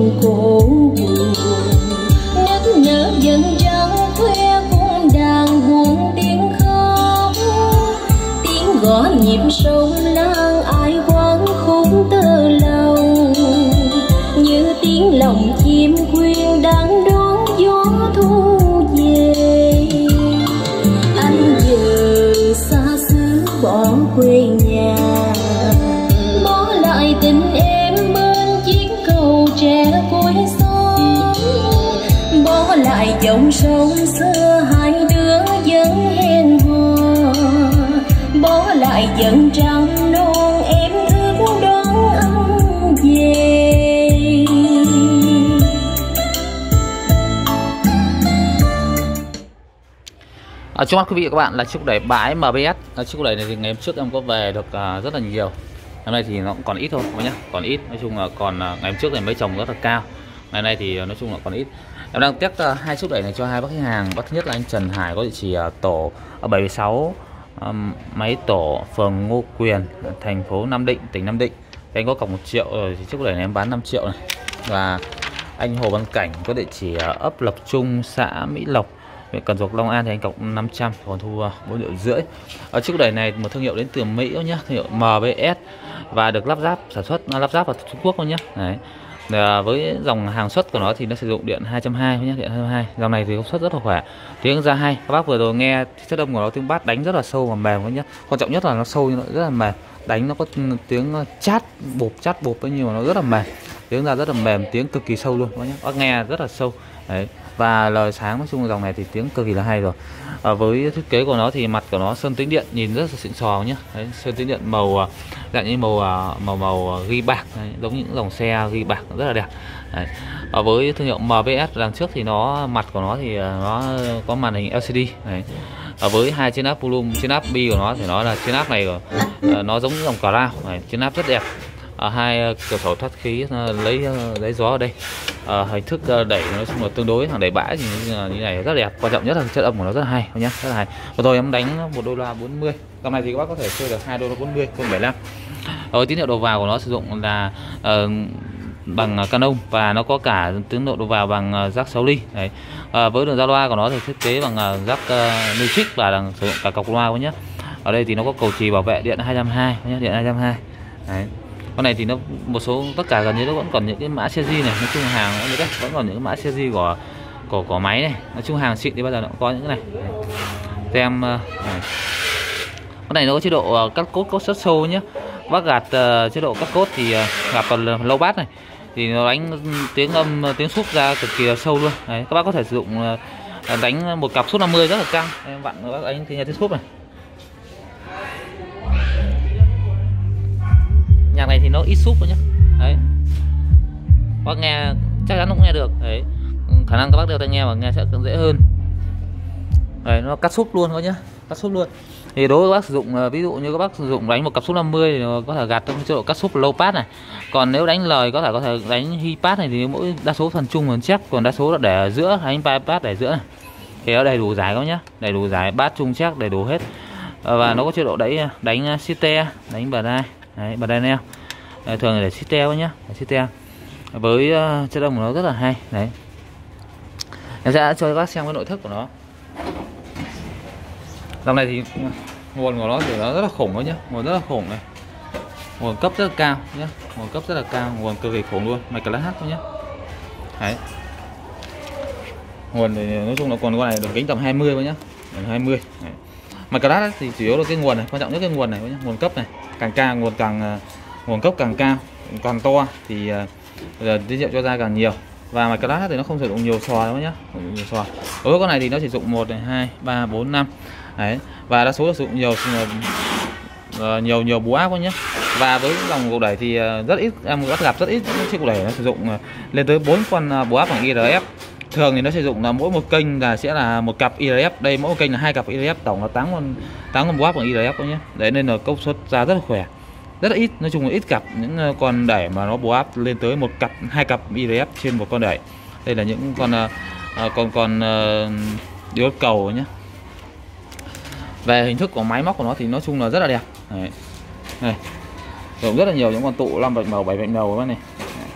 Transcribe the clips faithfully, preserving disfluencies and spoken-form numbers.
cổ buồn, nức nhớ dần trăng khoe cung đàn buồn tiếng khóc, tiếng gõ nhịp sông lang ai quán khúc tơ lòng, như tiếng lòng chim khuyên đang đón gió thu về. Anh giờ xa xứ bỏ quê nhà, bỏ lại tình em bên chiếc cầu tre cuối xóm, bỏ lại dòng sông xưa hai đứa vẫn hẹn hò, bỏ lại dần trăng non em thức đón anh về. À, trước mắt quý vị và các bạn là chiếc đẩy bãi em bê ét. À, chiếc đẩy này thì ngày hôm trước em có về được uh, rất là nhiều. Hôm nay thì nó cũng còn ít thôi các nhá, còn ít. Nói chung là còn uh, ngày hôm trước thì mấy chồng rất là cao. Ngày nay thì uh, nói chung là còn ít. Em đang test uh, hai chiếc đẩy này cho hai bác khách hàng. Bác thứ nhất là anh Trần Hải có địa chỉ uh, tổ ở bảy mươi sáu um, Máy Tổ, phường Ngô Quyền, thành phố Nam Định, tỉnh Nam Định. Thì anh có cọc một triệu rồi thì chiếc đẩy này em bán năm triệu này. Và anh Hồ Văn Cảnh có địa chỉ uh, ấp Lộc Trung, xã Mỹ Lộc, huyện Cần Duộc, Long An thì anh cọc năm trăm, còn thu bốn triệu rưỡi. Ở chiếc đẩy này một thương hiệu đến từ Mỹ nhé, thương hiệu em bê ét và được lắp ráp sản xuất lắp ráp ở Trung Quốc nhé. Đấy. À, với dòng hàng xuất của nó thì nó sử dụng điện hai trăm hai mươi nhé, điện hai trăm hai mươi. Dòng này thì công suất rất là khỏe, tiếng ra hay. Các bác vừa rồi nghe chất âm của nó, tiếng bass đánh rất là sâu và mềm nhé. Quan trọng nhất là nó sâu nhưng nó rất là mềm, đánh nó có tiếng chát bộp chát bộp nhưng mà nó rất là mềm, tiếng ra rất là mềm, tiếng cực kỳ sâu luôn nhé. Bác nghe rất là sâu. Đấy. Và lời sáng nói chung là dòng này thì tiếng cực kỳ là hay rồi. À, với thiết kế của nó thì mặt của nó sơn tĩnh điện nhìn rất là xịn sò nhé. Đấy, sơn tĩnh điện màu dạng như màu màu màu ghi bạc. Đấy, giống những dòng xe ghi bạc rất là đẹp. Đấy. À, với thương hiệu em bê ét đằng trước thì nó mặt của nó thì nó có màn hình lờ xê đê. Đấy. À, với hai trên áp volume, trên áp bi của nó thì nó là trên áp này rồi. À, nó giống như dòng Crown. Trên áp rất đẹp. À, hai cửa sổ thoát khí lấy lấy gió ở đây. À, hình thức đẩy nói chung là tương đối, thằng đẩy bãi thì như này rất đẹp. Quan trọng nhất là chất âm của nó rất là hay nhé, rất là hay. Và rồi em đánh một đô la bốn mươi. Dòng này thì các bác có thể chơi được hai đô la bốn mươi, không bảy mươi lăm. Rồi tín hiệu đầu vào của nó sử dụng là uh, bằng Canon và nó có cả tín hiệu đầu vào bằng jack sáu ly. Đấy. À, với đường ra loa của nó thì thiết kế bằng jack uh, Music và đang sử dụng cả cọc loa nhé. Ở đây thì nó có cầu trì bảo vệ điện hai trăm hai mươi nhé, điện hai trăm hai mươi. Đấy. Con này thì nó một số tất cả gần như nó vẫn còn những cái mã series này, nói chung hàng đấy, vẫn còn những cái mã series của của của máy này, nói chung hàng xịn thì bao giờ nó cũng có những cái này. Tem này. Con này nó có chế độ cắt cốt có rất sâu nhé. Bác gạt uh, chế độ cắt cốt thì uh, gặp còn lâu bass này thì nó đánh tiếng âm tiếng súp ra cực kỳ là sâu luôn. Đấy, các bác có thể sử dụng uh, đánh một cặp súp năm mươi rất là căng. Em bạn các bác đánh thì nghe tiếng súp này. Nhạc này thì nó ít súp nhé. Đấy. Bác nghe chắc chắn cũng nghe được. Đấy. Khả năng các bác đeo tai nghe và nghe sẽ dễ hơn. Đấy, nó cắt súp luôn thôi nhá, cắt súp luôn. Thì đối với các bác sử dụng, ví dụ như các bác sử dụng đánh một cặp súp năm mươi thì có thể gạt trong chế độ cắt súp low pass này. Còn nếu đánh lời có thể có thể đánh high pass này thì mỗi đa số phần trung phần check, còn đa số là để ở giữa, đánh bypass để ở giữa này. Thì nó đầy đủ giải các nhá, đầy đủ giải bass trung check đầy đủ hết. Và nó có chế độ đẩy đánh sitte, đánh bờ đai, đấy, bờ đai neo. Đấy, thường là để sitte nhá, để sitte. Với uh, chất âm của nó rất là hay. Đấy. Em sẽ cho các bác xem cái nội thất của nó. Dòng này thì nguồn của nó thì nó rất là khủng đó nhá, nguồn rất là khủng này, nguồn cấp rất là cao nhá, nguồn cấp rất là cao, nguồn cực kỳ khủng luôn, mạch class H thôi nhá. Đấy. Nguồn thì nói chung là còn con này đường kính tầm hai mươi thôi nhá, đường hai mươi. Đấy. Mạch class thì chủ yếu là cái nguồn này, quan trọng nhất cái nguồn này nhá, nguồn cấp này, càng cao nguồn càng nguồn cấp càng cao, càng to thì uh, tín hiệu cho ra càng nhiều. Và mạch class thì nó không sử dụng nhiều xò đâu nhá, nhiều xò. Đối với con này thì nó sử dụng một này, hai, ba, bốn, năm. Đấy. Và đa số là sử dụng nhiều uh, nhiều nhiều búa áp nhé. Và với dòng cầu đẩy thì uh, rất ít em bắt gặp rất ít chiếc cầu đẩy nó sử dụng uh, lên tới bốn con uh, búa áp bằng i rờ ép. Thường thì nó sử dụng là mỗi một kênh là sẽ là một cặp i rờ ép. Đây mỗi một kênh là hai cặp i rờ ép, tổng là tám con tám con búa áp bằng i rờ ép nhé. Đấy nên là công suất ra rất là khỏe. Rất là ít, nói chung là ít cặp những con đẩy mà nó búa áp lên tới một cặp, hai cặp i rờ ép trên một con đẩy. Đây là những con uh, con con uh, điếu cầu nhé. Về hình thức của máy móc của nó thì nói chung là rất là đẹp. Đấy. Này. Dùng rất là nhiều những con tụ năm vạch màu, bảy vạch màu các này.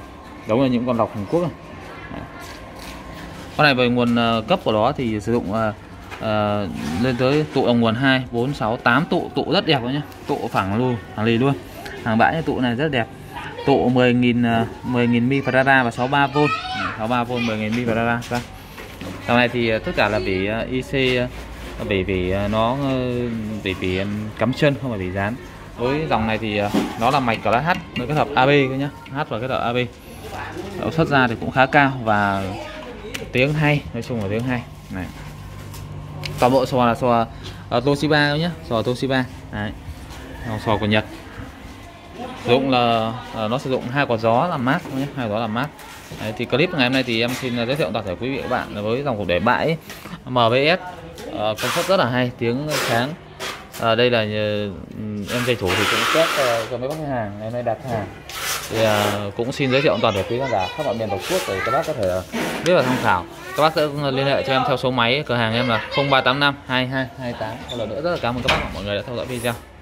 giống như những con lọc Hàn Quốc này. Con này về nguồn uh, cấp của nó thì sử dụng uh, uh, lên tới tụ đầu nguồn hai, bốn, sáu, tám tụ, tụ rất đẹp nhá, tụ phẳng luôn, hàng lì luôn, hàng bãi tụ này rất đẹp, tụ mười nghìn mười nghìn mi farad và sáu mươi ba vôn, sáu mươi ba vôn mười nghìn mi farad. Dòng này thì tất cả là vì uh, i xê, uh, vì vì uh, nó uh, vì vì um, cắm chân không phải vì dán. Với dòng này thì uh, nó là mạch class H nó kết hợp a bê cơ nhá, H và kết hợp a bê. Độ xuất ra thì cũng khá cao và tiếng hay, nói chung là tiếng hay này. Toàn bộ sò là sò uh, Toshiba nhé, sò Toshiba đấy, sò của Nhật. Sử dụng là uh, nó sử dụng hai quạt gió làm mát nhé, hai gió làm mát. Đấy, thì clip ngày hôm nay thì em xin giới thiệu toàn thể quý vị và các bạn với dòng cục để bãi em vê ét, uh, công suất rất là hay, tiếng sáng. Uh, đây là uh, em dây chủ thì cũng test uh, cho mấy bác khách hàng ngày hôm nay đặt hàng. Thì uh, cũng xin giới thiệu toàn thể quý khán giả khắp mọi miền tổ quốc để các bác có thể uh, biết và tham khảo. Các bác sẽ liên hệ cho em theo số máy cửa hàng em là không ba tám năm hai hai hai tám. Một lần nữa rất là cảm ơn các bác và mọi người đã theo dõi video.